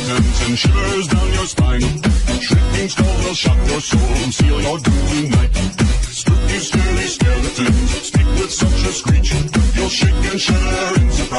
skeletons and shivers down your spine. Shrieking skulls will shock your soul and seal your doom tonight. Spooky, scary skeletons speak with such a screech, you'll shake and shudder in surprise.